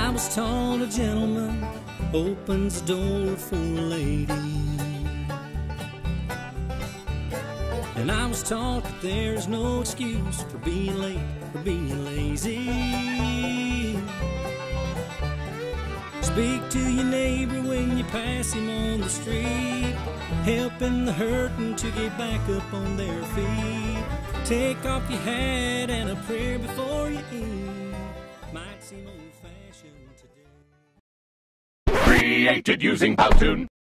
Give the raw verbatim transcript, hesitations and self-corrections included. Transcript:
I was taught a gentleman opens the door for a lady, and I was taught that there's no excuse for being late, for being lazy. Speak to your neighbor when you pass him on the street, helping the hurting to get back up on their feet. Take off your hat and a prayer before you eat. Might seem old-fashioned today. Created using Powtoon.